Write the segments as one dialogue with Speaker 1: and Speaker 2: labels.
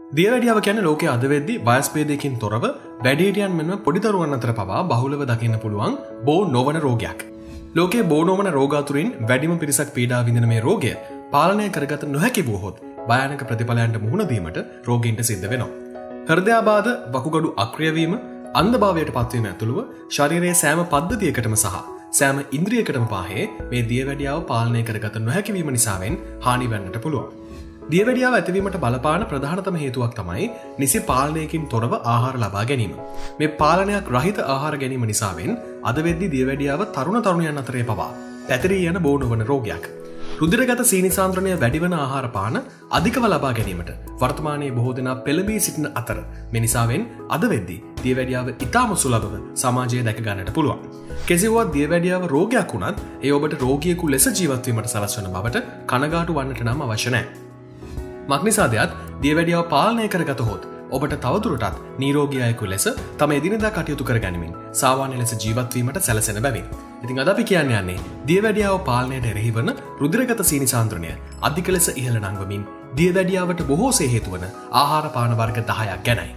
Speaker 1: දියවැඩියාව කියන්නේ ලෝකයේ අද වෙද්දී වයස් භේදයකින් තොරව වැඩිහිටියන් මෙන්ම පොඩි දරුවන් අතර පවා බහුලව දකින්න පුළුවන් බෝ නොවන රෝගයක්. ලෝකයේ බෝ නොවන රෝග අතුරින් වැඩිම පිරිසක් පීඩා විඳින මේ රෝගය පාලනය කරගත නොහැකි වුවහොත් භයානක ප්‍රතිඵලයන්ට මුහුණ දීමට රෝගීන්ට සිද්ධ වෙනවා. හෘදයාබාධ, වකුගඩු අක්‍රිය වීම, අන්ධභාවයට පත්වීම ඇතුළුව ශරීරයේ සෑම පද්ධතියකටම සහ සෑම ඉන්ද්‍රියකටම පාහේ මේ දියවැඩියාව පාලනය කරගත නොහැකි වීම නිසාවෙන් හානි වෙන්නට පුළුවන්. දියවැඩියාව ඇතිවීමට බලපාන ප්‍රධානතම හේතුවක් තමයි නිසි පාලනයකින් තොරව ආහාර ලබා ගැනීම. මේ පාලනයක් රහිත ආහාර ගැනීම නිසාවෙන් අද වෙද්දී දියවැඩියාව තරුණ තරුණියන් අතරේ පවා පැතිරී යන බෝ නොවන රෝගයක්. රුධිරගත සීනි සාන්ද්‍රණය වැඩිවන ආහාර පාන අධිකව ලබා ගැනීමට වර්තමානයේ බොහෝ දෙනා පෙළඹී සිටින අතර මේ නිසාවෙන් අද වෙද්දී දියවැඩියාව ඉතාම සුලභව සමාජයේ දැක ගන්නට පුළුවන්. කෙසේ වුවත් දියවැඩියාව රෝගයක් වුණත් ඒ ඔබට රෝගියෙකු ලෙස ජීවත් වීමට සලස්වන බවට කනගාටු වන්නට නම් අවශ්‍ය නැහැ. මක්නිසාදයක් දියවැඩියාව පාලනය කරගත හොත් ඔබට තවදුරටත් නිරෝගී අයෙකු ලෙස තම එදිනෙදා කටයුතු කර ගනිමින් සාමාන්‍ය ලෙස ජීවත් වීමට සැලසෙන බැවින්. ඉතින් අද අපි කියන්නේ යන්නේ දියවැඩියාව පාලනයට එරෙහි වන රුධිරගත සීනි සාන්ද්‍රණය අධික ලෙස ඉහළ නංවමින් දියවැඩියාවට බොහෝසේ හේතු වන ආහාර පාන වර්ග 10ක් ගැනයි.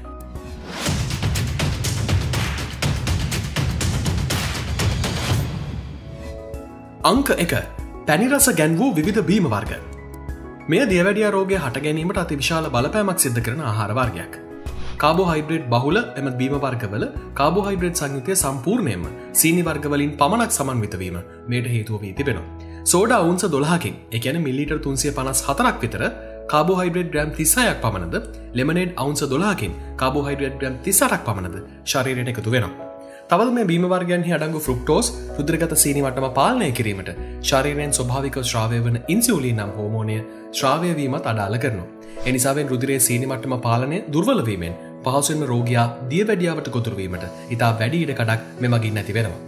Speaker 1: අංක 1. පැණි රස ගැන්වූ විවිධ බීම වර්ග. මේ දියවැඩියා රෝගය හට ගැනීමට අතිවිශාල බලපෑමක් සිද්ධ කරන ආහාර වර්ගයක්. කාබෝහයිඩ්‍රේට් බහුල එම බීම වර්ගවල කාබෝහයිඩ්‍රේට් සංයුතිය සම්පූර්ණයෙන්ම සීනි වර්ගවලින් පමණක් සමන්විත වීම මේට හේතුව වී තිබෙනවා. සෝඩා අවුන්ස 12කින්, ඒ කියන්නේ මිලිලීටර් 354ක් විතර කාබෝහයිඩ්‍රේට් ග්‍රෑම් 36ක් පමණද, ලෙමනේඩ් අවුන්ස 12කින් කාබෝහයිඩ්‍රේට් ග්‍රෑම් 38ක් පමණද ශරීරයට එකතු වෙනවා. තවද මේ බීම වර්ගයන්හි අඩංගු ෆ්‍රුක්ටෝස් රුධිරගත සීනි මට්ටම පාලනය කිරීමට ශරීරයෙන් ස්වභාවිකව ශ්‍රාවය වන ඉන්සියුලින් නම් හෝමෝනය ශ්‍රාවය වීමත් අඩාල කරනවා. ඒ නිසාවෙන් රුධිරයේ සීනි මට්ටම පාලනය දුර්වල වීමෙන් පහසුවෙන්ම රෝගියා දියවැඩියාවට ගොදුරු වීමට ඉතා වැඩි ඉඩකඩක් මෙමගින් නැති වෙනවා.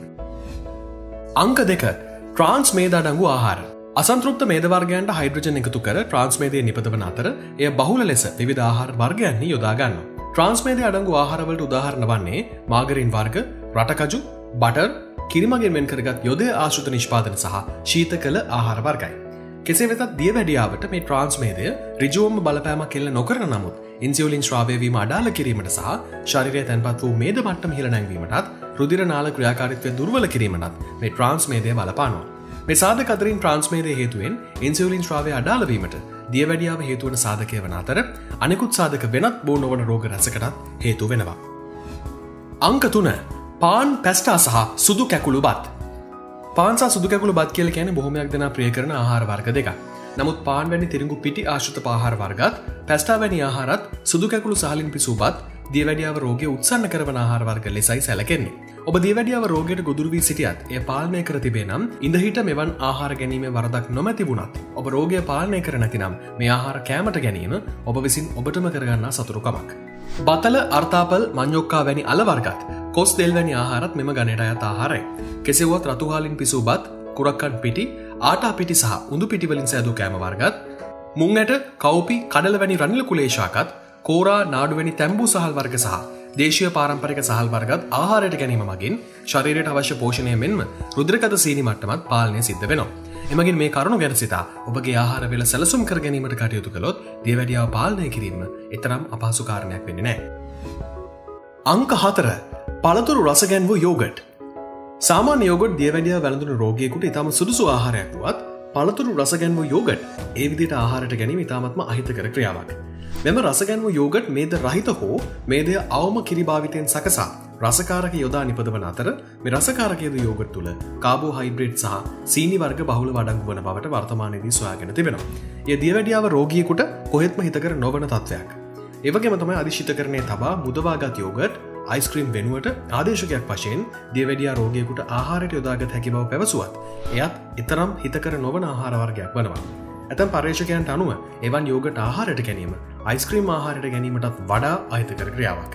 Speaker 1: අංක 2. ට්‍රාන්ස් මේද අඩංගු ආහාර. අසන්තෘප්ත මේද වර්ගයන්ට හයිඩ්‍රජන් එකතු කර ට්‍රාන්ස් මේදය නිපදවන අතර එය බහුල ලෙස විවිධ ආහාර වර්ගයන්හි යොදා ගන්නවා. ට්‍රාන්ස් මේදය අඩංගු ආහාරවලට උදාහරණ වන්නේ මාගරින් වර්ග, රටකජු, බටර්, කිරිමගෙන් වෙන් කරගත් යොදය ආශ්‍රිත නිෂ්පාදන සහ ශීත කළ ආහාර වර්ගයි. කෙසේ වෙතත් දියවැඩියාවට මේ ට්‍රාන්ස් මේදය ඍජුවම බලපෑමක් එල්ල නොකරන නමුත් ඉන්සියුලින් ශ්‍රාවය වීම අඩාල කිරීමට සහ ශරීරයේ තැන්පත් වූ මේද මට්ටම ඉහළ නැංවීමටත් රුධිර නාල ක්‍රියාකාරීත්වය දුර්වල කිරීමටත් මේ ට්‍රාන්ස් මේදය බලපානවා. මේ සාධක අතරින් ට්‍රාන්ස් මේදය හේතුවෙන් ඉන්සියුලින් ශ්‍රාවය අඩාල වීමට දියවැඩියාව හේතු වන සාධකය වන අතර අනෙකුත් සාධක වෙනත් බෝ නොවන රෝග රැසකටත් හේතු වෙනවා. අංක 3. පාන්, පැස්ටා සහ සුදු කැකුළු බත්. පාන් සහ සුදු කැකුළු බත් කියලා කියන්නේ බොහොමයක් දෙනා ප්‍රිය කරන ආහාර වර්ග දෙකක්. නමුත් පාන් වැනි තිරිඟු පිටි ආශ්‍රිත ආහාර වර්ගත්, පැස්ටා වැනි ආහාරත් සුදු කැකුළු සහලින් පිසූ බත් දියවැඩියාව රෝගය උත්සන්න කරන ආහාර වර්ග ලෙසයි සැලකෙන්නේ. ඔබ දියවැඩියාව රෝගයට ගොදුරු වී සිටියත් එය පාලනය කර තිබේ නම් ඉඳහිට මෙවන් ආහාර ගැනීමේ වරදක් නොමැති වුණත් ඔබ රෝගය පාලනය කර නැතිනම් මේ ආහාර කෑමට ගැනීම ඔබ විසින් ඔබටම කරගන්නා සතුරුකමක්. බතල, අර්තාපල්, මඤ්ඤොක්කා වැනි අල වර්ගත්, කොස් දෙල් වැනි ආහාරත් මෙම ගණයට අයත් ආහාරයි. කෙසේ වුවත් රතු හාලින් පිසූ බත්, කුරක්කන් පිටි, ආටා පිටි සහ උඳු පිටි වලින් සෑදූ කෑම වර්ගත්, මුං ඇට, කව්පි, කඩල වැනි රනිල කුලේශාකත්, කෝරා, නාඩු වැනි තැඹූ සහල් වර්ග සහ දේශීය පාරම්පරික සහල් වර්ගත් ආහාරයට ගැනීම මගින් ශරීරයට අවශ්‍ය පෝෂණය මෙන්ම රුධිරගත සීනි මට්ටමත් පාලනය සිද්ධ වෙනවා. එමගින් මේ කරුණු ගැන සිතා ඔබගේ ආහාර වේල සැලසුම් කර ගැනීමට කටයුතු කළොත් දියවැඩියාව පාලනය කිරීම එතරම් අපහසු කාරණයක් වෙන්නේ නැහැ. අංක 4. පළතුරු රස ගැන්වූ යෝගට්. සාමාන්‍ය යෝගට් දියවැඩියාව වැළඳුණු රෝගියෙකුට ඉතාම සුදුසු ආහාරයක් වුවත් පළතුරු රස ගැන්වූ යෝගට් ඒ විදිහට ආහාරයට ගැනීම ඉතාමත්ම අහිතකර ක්‍රියාවක්. මෙම රස ගැන්වූ යෝගට් මේද රහිත හෝ මේදය අවම කිරි භාවිතයෙන් සකසා රසකාරක යොදා නිපදවන අතර මේ රසකාරක යෙදු යෝගට් තුළ කාබෝහයිඩ්‍රේට් සහ සීනි වර්ග බහුලව අඩංගු වන බවට වර්තමානයේදී සොයාගෙන තිබෙනවා. එය දියවැඩියාව රෝගියෙකුට කොහෙත්ම හිතකර නොවන තත්ත්වයක්. ඒ වගේම තමයි අධිශීතකරණයේ තබා මුදවාගත් යෝගට් අයිස්ක්‍රීම් වෙනුවට ආදේශකයක් වශයෙන් දියවැඩියා රෝගියෙකුට ආහාරයට යොදාගත හැකි බව පැවසුවත් එයත් ඊතරම් හිතකර නොවන ආහාර වර්ගයක් වනවා. ඇතැම් පර්යේෂකයන්ට අනුව එවන් යෝගට් ආහාරයට ගැනීම අයිස්ක්‍රීම් ආහාරයට ගැනීමටත් වඩා අහිතකර ක්‍රියාවක්.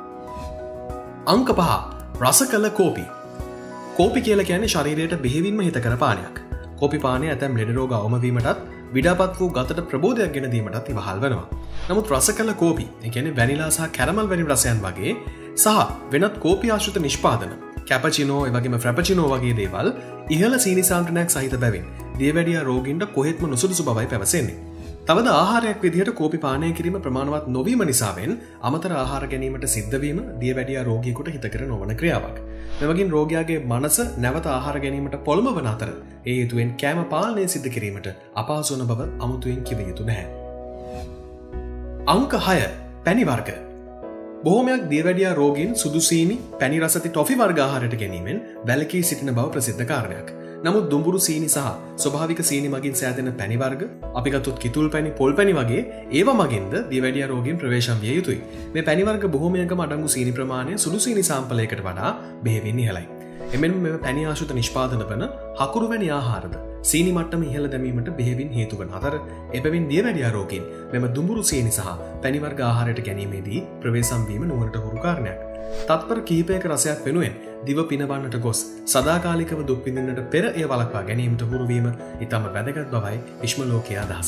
Speaker 1: අංක 5. රස කළ කෝපි. කෝපි කියලා කියන්නේ ශරීරයට බෙහෙවින්ම හිතකර පානයක්. කෝපි පානය ඇතැම් ලෙඩ රෝග අවම වීමටත් විඩාපත් වූ ගතට ප්‍රබෝධයක් ගෙන දීමටත් ඉවහල් වෙනවා. නමුත් රස කළ කෝපි, ඒ කියන්නේ වැනිලා සහ කැරමල් වැනි රසයන් වගේ සහ වෙනත් කෝපි ආශ්‍රිත නිෂ්පාදන, කැපචිනෝ, එවැගේම ෆ්‍රැපචිනෝ වගේ දේවල් ඉහළ සීනි සාන්ද්‍රණයක් සහිත බැවින් දියවැඩියා රෝගීන්ට කොහෙත්ම නුසුදුසු බවයි පැවසෙන්නේ. තවද ආහාරයක් විදිහට කෝපි පානය කිරීම ප්‍රමාණවත් නොවීම නිසාවෙන් අමතර ආහාර ගැනීමට සිද්ධවීම දියවැඩියා රෝගියෙකුට හිතකර නොවන ක්‍රියාවක්. මෙවගින් රෝගයාගේ මනස නැවත ආහාර ගැනීමට පොළඹවන අතර ඒ හේතුවෙන් කෑම පාලනය සිද්ධ කිරීමට අපහසු වන බව අමුතුවෙන් කිව යුතු නැහැ. අංක 6 පැණි වර්ග. බොහෝමයක් දියවැඩියා රෝගීන් සුදු සීනි, පැණි රස ඇති ටොෆි වර්ග ආහාරයට ගැනීමෙන් වැළකී සිටින බව ප්‍රසිද්ධ කාරණයක්. නමුත් දුඹුරු සීනි සහ ස්වභාවික සීනි මගින් සෑදෙන පැණි වර්ග, අපි ගත්තොත් කිතුල් පැණි, පොල් පැණි වගේ ඒවා මගින්ද දියවැඩියා රෝගීන් ප්‍රවේශම් විය යුතුයි. මේ පැණි වර්ග බොහෝමයකම අඩංගු සීනි ප්‍රමාණය සුළු සීනි සාම්පලයකට වඩා බෙහෙවින් ඉහළයි. එමෙන්ම මෙම පැණි ආශ්‍රිත නිෂ්පාදන වන හකුරු වැනි ආහාරද සීනි මට්ටම ඉහළ දැමීමට බෙහෙවින් හේතු වන අතර එබැවින් දියවැඩියා රෝගීන් මෙම දුඹුරු සීනි සහ පැණි වර්ග ආහාරයට ගැනීමේදී ප්‍රවේශම් වීම නුවණට හුරු කාරණයක්. තත්පර කිහිපයක රසයක් වෙනුවෙන් දිව පිනවන්නට ගොස් සදාකාලිකව දුක් විඳින්නට පෙර එය වළක්වා ගැනීමට හුරු වීම ඉතාම වැදගත් බවයි විශ්ව ලෝකයේ අදහස.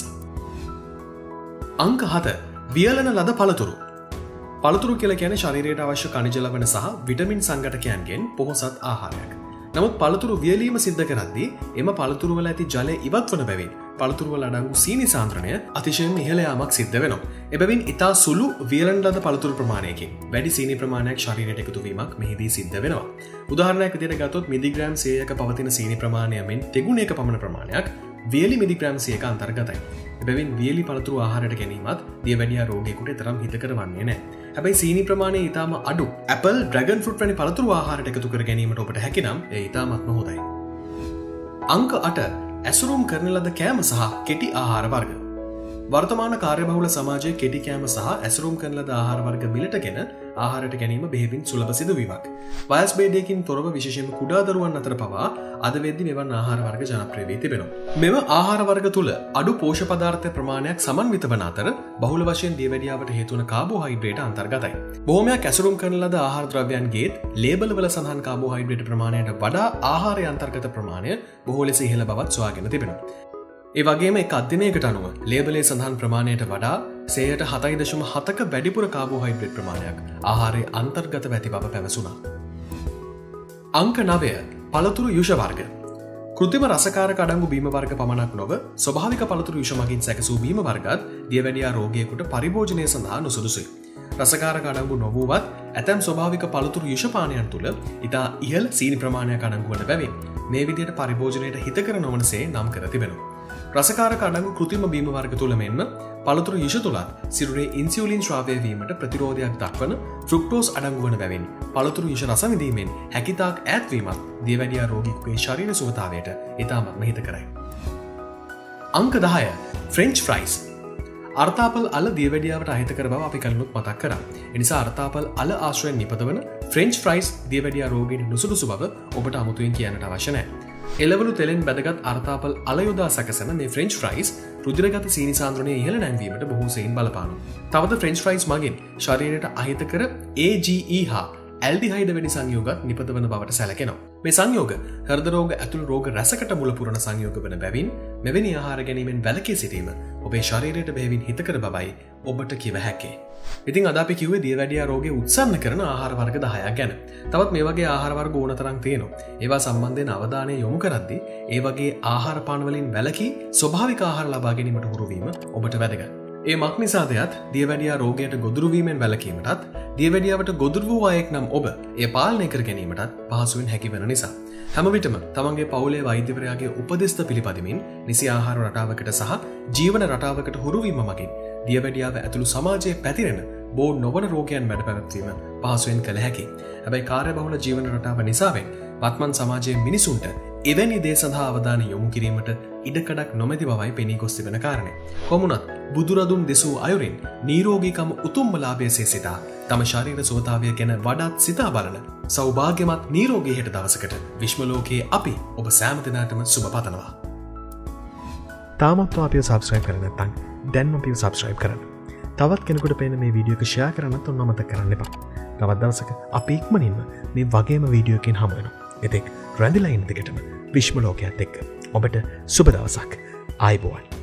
Speaker 1: අංක 7 වියලන ලද පළතුරු. පළතුරු කියලා කියන්නේ ශරීරයට අවශ්‍ය ඛනිජ ලවණ සහ විටමින් සංඝටකයන්ගෙන් පොහොසත් ආහාරයක්. නමුත් පළතුරු වියලීම සිද්ධ කරද්දී එම පළතුරු වල ඇති ජලය ඉවත් වන බැවින් පළතුරු වල අඩංගු සීනි සාන්ද්‍රණය අතිශයින්ම ඉහළ යාමක් සිද්ධ වෙනවා. එබැවින් ඉතා සුළු වියලන ලද පළතුරු ප්‍රමාණයකින් වැඩි සීනි ප්‍රමාණයක් ශරීරයට එකතු වීමක් මෙහිදී සිද්ධ වෙනවා. උදාහරණයක් විදිහට ගත්තොත් මිලිග්‍රෑම් 100ක පවතින සීනි ප්‍රමාණය මෙන් තෙගුණයක පමණ ප්‍රමාණයක් වියලි මිලිග්‍රෑම් 100ක අන්තර්ගතයි. එබැවින් වියලි පළතුරු ආහාරයට ගැනීමත් දියවැඩියා රෝගියෙකුට තරම් හිතකර වන්නේ නැහැ. හැබැයි සීනි ප්‍රමාණය ඉතාම අඩු ඇපල්, ඩ්‍රැගන් ෆෘට් වැනි පළතුරු ආහාරයට එකතු කර ගැනීමට ඔබට හැකි නම් එය ඉතාමත්ම හොඳයි. අංක 8 ඇසුරුම් කරන ලද කෑම සහ කෙටි ආහාර වර්ග. වර්තමාන කාර්යබහුල සමාජයේ කෙටි කෑම සහ ඇසුරුම් කරන ලද ආහාර වර්ග මිලටගෙන ආහාරයට ගැනීම බෙහෙවින් සුලභ සිදුවීමක්. වයස් භේදයකින් තොරව විශේෂයෙන්ම කුඩා දරුවන් අතර පවා අද වෙද්දී මෙවන් ආහාර වර්ග ජනප්‍රිය වී තිබෙනවා. මෙම ආහාර වර්ග තුල අඩු පෝෂක පදාර්ථ ප්‍රමාණයක් සමන්විත වන අතර බහුල වශයෙන් දියවැඩියාවට හේතු වන කාබෝහයිඩ්‍රේට් අන්තර්ගතයි. බොහෝමයක් ඇසුරුම් කරන ලද ආහාර ද්‍රව්‍යයන්ගේ ලේබල් වල සඳහන් කාබෝහයිඩ්‍රේට් ප්‍රමාණයට වඩා ආහාරයේ අන්තර්ගත ප්‍රමාණය බොහෝ ලෙස ඉහළ බවත් සොයාගෙන තිබෙනවා. ඒ වගේම එක් අධ්‍යයනයකට අනුව ලේබලේ සඳහන් ප්‍රමාණයට වඩා 7.7ක වැඩිපුර කාබෝහයිඩ්‍රේට් ප්‍රමාණයක් ආහාරයේ අන්තර්ගතව ඇති බව පැවසුණා. අංක 9 පළතුරු යුෂ වර්ග. කෘත්‍රිම රසකාරක අඩංගු බීම වර්ග පමණක් නොව ස්වභාවික පළතුරු යුෂ මගින් සැකසූ බීම වර්ගත් දියවැඩියා රෝගියෙකුට පරිභෝජනය සඳහා නුසුදුසුයි. රසකාරක අඩංගු නොවුවත් ඇතැම් ස්වභාවික පළතුරු යුෂ පානයන් තුළ ඉතා ඉහළ සීනි ප්‍රමාණයක් අඩංගු වන බැවින් මේ විදිහට පරිභෝජනයට හිතකර නොවනසේ නම් කර තිබෙනවා. රසකාරක අඩංගු කෘත්‍රිම බීම වර්ග තුළ මෙන්ම පළතුරු යුෂ තුලත් සිරුරේ ඉන්සියුලින් ශ්‍රාවය වීමට ප්‍රතිරෝධයක් දක්වන ෆෘක්ටෝස් අඩංගු වන බැවින් පළතුරු යුෂ රස විඳීමෙන් හැකිතාක් ඈත්වීමත් දියවැඩියා රෝගියෙකුගේ ශරීර සුවතාවයට ඉතාමත්ම හිතකරයි. අංක 10 ෆ්‍රෙන්ච් ෆ්‍රයිස්. අර්තාපල් අල දියවැඩියාවට අහිතකර බව අපි කලිනුත් මතක් කරා. එනිසා අර්තාපල් අල ආශ්‍රයෙන් නිපදවන ෆ්‍රෙන්ච් ෆ්‍රයිස් දියවැඩියා රෝගීන් නුසුදුසු බව ඔබට අමුතුවෙන් කියන්නට අවශ්‍ය නැහැ. එළවලු තෙලෙන් බැදගත් අර්තාපල් අල යොදා සැකසෙන මේ ෆ්‍රෙන්ච් ෆ්‍රයිස් රුධිරගත සීනි සාන්ද්‍රණය ඉහළ නැංවීමට බොහෝ සෙයින් බලපානවා. තවද ෆ්‍රෙන්ච් ෆ්‍රයිස් මගින් ශරීරයට අහිතකර AGE හා ඇල්ඩිහයිඩ් වැනි සංයෝගත් නිපදවන බවට සැලකෙනවා. මේ සංයෝග හෘද රෝග ඇතුළු රෝග රැසකට මුල පුරන සංයෝග වන බැවින් මෙවැනි ආහාර ගැනීමෙන් වැළකී සිටීම ඔබේ ශරීරයට බෙහෙවින් හිතකර බවයි ඔබට කිව හැකේ. ඉතින් අද අපි කිව්වේ දියවැඩියා රෝගය උත්සන්න කරන ආහාර වර්ග 10ක් ගැන. තවත් මේ වගේ ආහාර වර්ග ඕන තරම් තියෙනවා. ඒවා සම්බන්ධයෙන් අවධානය යොමු කරද්දී ඒ වගේ ආහාර පාන වලින් වැළකී ස්වභාවික ආහාර ලබා ගැනීමට හුරු වීම ඔබට වැදගත්. ඒ මක් නිසාදයත් දියවැඩියා රෝගයට ගොදුරු වීමෙන් වැළකීමටත් දියවැඩියාවට ගොදුරු වූ අයෙක් නම් ඔබ ඒ පාලනය කර ගැනීමටත් පහසුවෙන් හැකි වෙන නිසා හැම විටම තමන්ගේ පවුලේ වෛද්‍යවරයාගේ උපදෙස් පිළිපදිමින් නිසි ආහාර රටාවකට සහ ජීවන රටාවකට හුරු වීම මගින් දියවැඩියාව ඇතුළු සමාජයේ පැතිරෙන බෝ නොවන රෝගයන් මැඩ පැවැත්වීම පහසුවෙන් කළ හැකියි. හැබැයි කාර්යබහුල ජීවන රටාව නිසාවෙන් වත්මන් සමාජයේ මිනිසුන්ට එවැනි දේ සඳහා අවධානය යොමු කිරීමට ඉඩකඩක් නොමැති බවයි පෙනී ගොස් තිබෙන කාරණය. කොමුණත් බුදුරදුන් දෙසූ අයුරින් නිරෝගීකම උතුම්ම ලාභයසේ සිතා තම ශරීර සුවතාවය ගැන වඩාත් සිතා බලන සෞභාග්‍යමත් නිරෝගී හෙට දවසකට විශ්ව ලෝකයේ අපි ඔබ සෑම දිනකටම සුබ පතනවා. තාමත් අපිව සබ්ස්ක්‍රයිබ් කරලා නැත්නම් දැන් අපිව සබ්ස්ක්‍රයිබ් කරන්න. තවත් කෙනෙකුට පේන මේ වීඩියෝ එක ෂෙයා කරන්නත් අමතක කරන්න එපා. තවත් දවසක අපි ඉක්මනින්ම මේ වගේම වීඩියෝ එකකින් හමු වෙනවා. එතෙක් රැඳිලා ඉන්න දිගටම විශ්ව ලෝකයේත් එක්ක ඔබට සුබ දවසක්. ආයුබෝවන්.